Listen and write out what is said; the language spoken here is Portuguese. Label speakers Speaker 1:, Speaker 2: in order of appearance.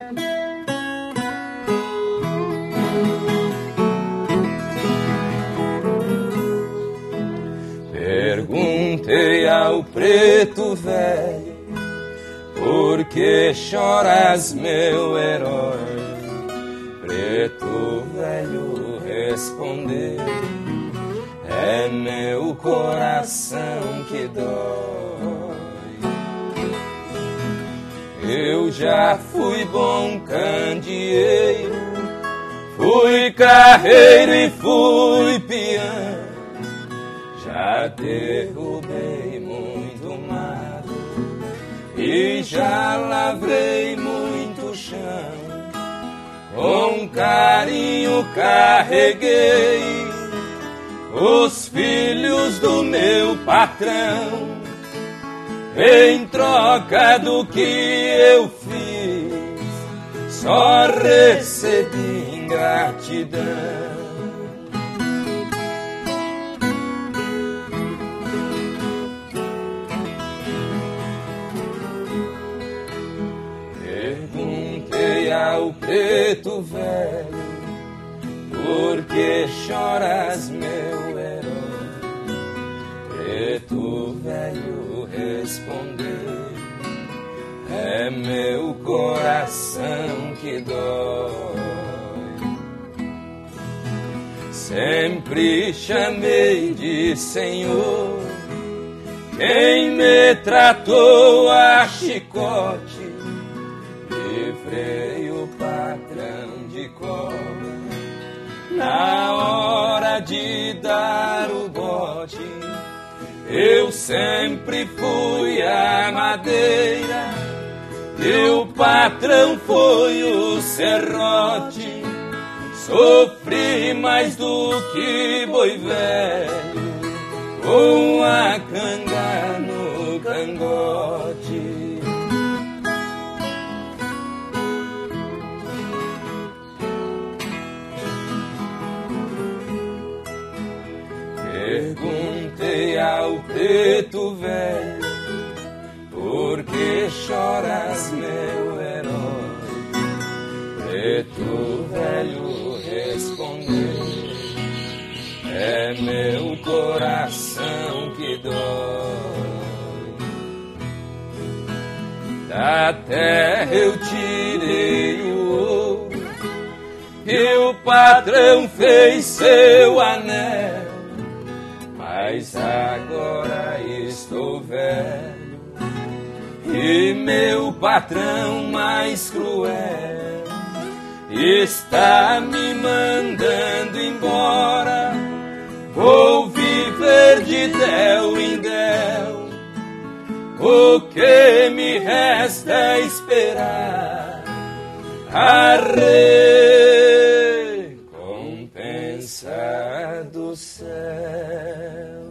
Speaker 1: Perguntei ao preto velho, por que choras, meu herói? Preto velho respondeu, é meu coração que dói. Eu já fui bom candeeiro, fui carreiro e fui peão. Já derrubei muito mato e já lavrei muito chão. Com carinho carreguei os filhos do meu patrão. Em troca do que eu fiz, só recebi ingratidão. Ao preto velho, por que choras, meu herói? Preto velho respondeu, é meu coração que dói. Sempre chamei de Senhor quem me tratou a chicote. Livrei o patrão de cobra na hora de dar o bote. Eu sempre fui a madeira e o patrão foi o serrote. Sofri mais do que boi velho com a canga no cangote. Perguntei ao preto velho, por que choras, meu herói? Preto velho respondeu, é meu coração que dói. Da terra eu tirei o ouro e o patrão fez seu anel. Mas agora estou velho e meu patrão mais cruel está me mandando embora. Vou viver de del em del, o que me resta é esperar a recompensa do céu.